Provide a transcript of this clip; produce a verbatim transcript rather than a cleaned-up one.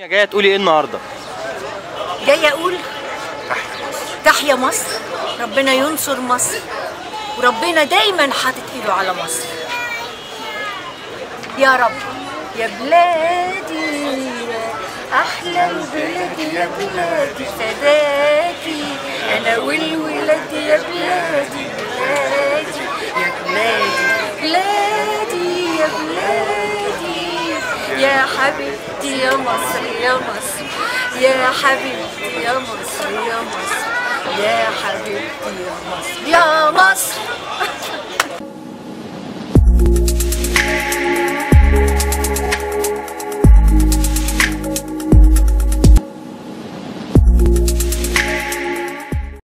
جايه تقولي ايه النهارده؟ جايه اقول تحيا مصر، ربنا ينصر مصر، وربنا دايما حاطط ايده على مصر يا رب. يا بلادي احلى البلاد يا بلادي فداكي انا والولاد يا بلادي بلادي يا بلادي بلادي يا بلادي يا حبيبتي يا مصر يا مصر يا حبيبتي يا مصر يا مصر يا حبيبتي يا مصر يا مصر